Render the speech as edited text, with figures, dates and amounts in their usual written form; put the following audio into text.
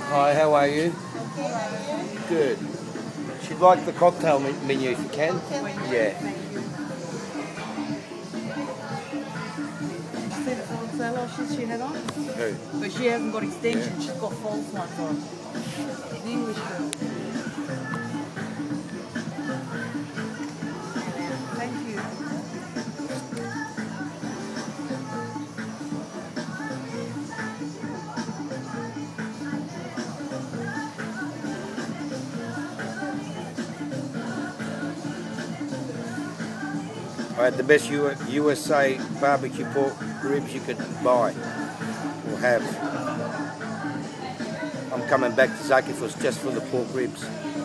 Hi, how are you? Good. She'd like the cocktail menu if you can. Yeah. See the false eyelashes she had on? Who? But she hasn't got extensions, she's got false ones on. The English girl. Thank you. I had the best USA barbecue pork ribs you could buy or have. I'm coming back to Zakifus just for the pork ribs.